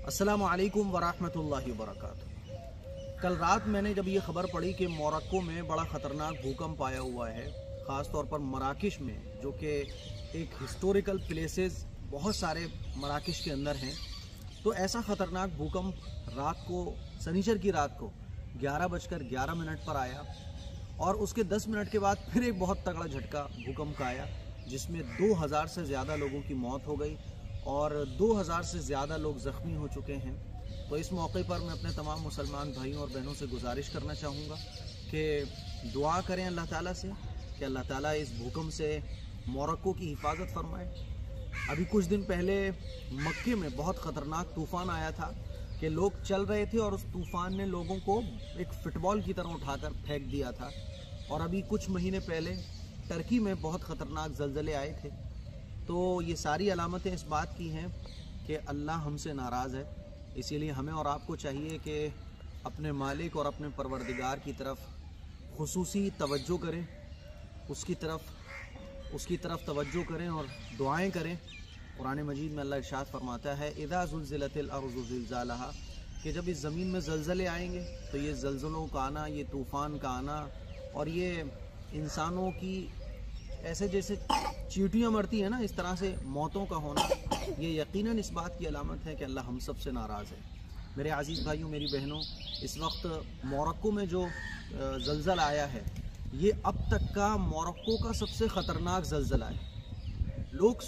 अस्सलामु अलैकुम वरहमतुल्लाहि वबरकातुहू। कल रात मैंने जब ये ख़बर पड़ी कि मोरक्को में बड़ा ख़तरनाक भूकंप आया हुआ है, ख़ास तौर पर मराकश में, जो कि एक हिस्टोरिकल प्लेसेस बहुत सारे मराकश के अंदर हैं, तो ऐसा ख़तरनाक भूकंप रात को, शनिचर की रात को 11:11 पर आया और उसके 10 मिनट के बाद फिर एक बहुत तगड़ा झटका भूकंप का आया, जिसमें 2000 से ज़्यादा लोगों की मौत हो गई और 2000 से ज़्यादा लोग ज़ख्मी हो चुके हैं। तो इस मौके पर मैं अपने तमाम मुसलमान भाइयों और बहनों से गुजारिश करना चाहूँगा कि दुआ करें अल्लाह ताला से कि अल्लाह ताला इस भूकंप से मोरक्को की हिफाजत फरमाए। अभी कुछ दिन पहले मक्के में बहुत ख़तरनाक तूफ़ान आया था कि लोग चल रहे थे और उस तूफ़ान ने लोगों को एक फ़ुटबॉल की तरह उठाकर फेंक दिया था। और अभी कुछ महीने पहले टर्की में बहुत ख़तरनाक ज़लज़ले आए थे। तो ये सारी अलामतें इस बात की हैं कि अल्लाह हमसे नाराज़ है। इसीलिए हमें और आपको चाहिए कि अपने मालिक और अपने परवरदिगार की तरफ खुसूसी तवज्जो करें, उसकी तरफ तवज्जो करें और दुआएं करें। कुरान मजीद में अल्लाह इरशाद फरमाता है, इज़ा ज़ुल्ज़िलतिल अर्ज़ु ज़िलज़ालहा, कि जब इस ज़मीन में ज़लज़ले आएंगे तो ये ज़लज़लों का आना, ये तूफ़ान का आना और ये इंसानों की ऐसे जैसे चींटियाँ मरती हैं ना, इस तरह से मौतों का होना, ये यकीनन इस बात की अलामत है कि अल्लाह हम सब से नाराज़ है। मेरे अजीज़ भाइयों, मेरी बहनों, इस वक्त मोरक्को में जो ज़लज़ला आया है, ये अब तक का मोरक्को का सबसे ख़तरनाक ज़लज़ला है। लोग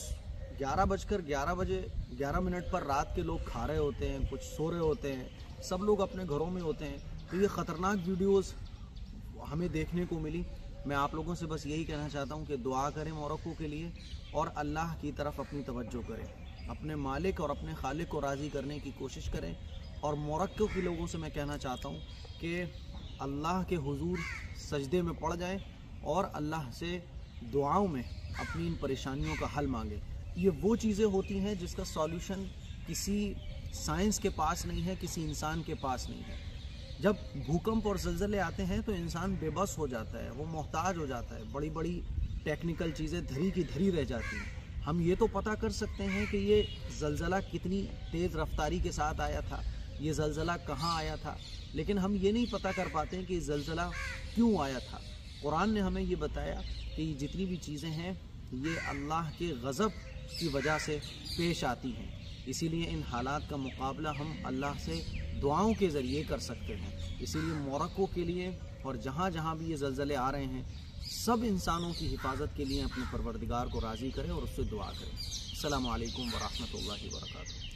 11:11 पर रात के लोग खा रहे होते हैं, कुछ सो रहे होते हैं, सब लोग अपने घरों में होते हैं। तो ये ख़तरनाक वीडियोज़ हमें देखने को मिली। मैं आप लोगों से बस यही कहना चाहता हूँ कि दुआ करें मोरक्को के लिए और अल्लाह की तरफ अपनी तवज्जो करें, अपने मालिक और अपने खालिक को राज़ी करने की कोशिश करें। और मोरक्को के लोगों से मैं कहना चाहता हूँ कि अल्लाह के हुजूर सजदे में पड़ जाएं और अल्लाह से दुआओं में अपनी इन परेशानियों का हल मांगें। ये वो चीज़ें होती हैं जिसका सॉल्यूशन किसी साइंस के पास नहीं है, किसी इंसान के पास नहीं है। जब भूकंप और ज़लज़ले आते हैं तो इंसान बेबस हो जाता है, वो मोहताज हो जाता है, बड़ी बड़ी टेक्निकल चीज़ें धरी की धरी रह जाती हैं। हम ये तो पता कर सकते हैं कि ये ज़लज़ला कितनी तेज़ रफ्तारी के साथ आया था, ये ज़लज़ला कहाँ आया था, लेकिन हम ये नहीं पता कर पाते हैं कि ज़लज़ला क्यों आया था। कुरान ने हमें ये बताया कि जितनी भी चीज़ें हैं ये अल्लाह के गज़ब की वजह से पेश आती हैं। इसीलिए इन हालात का मुकाबला हम अल्लाह से दुआओं के ज़रिए कर सकते हैं। इसीलिए मोरक्को के लिए और जहाँ जहाँ भी ये ज़लज़ले आ रहे हैं, सब इंसानों की हिफाजत के लिए अपने परवरदिगार को राज़ी करें और उससे दुआ करें। अस्सलामु अलैकुम वरहमतुल्लाहि वबरकातुहू।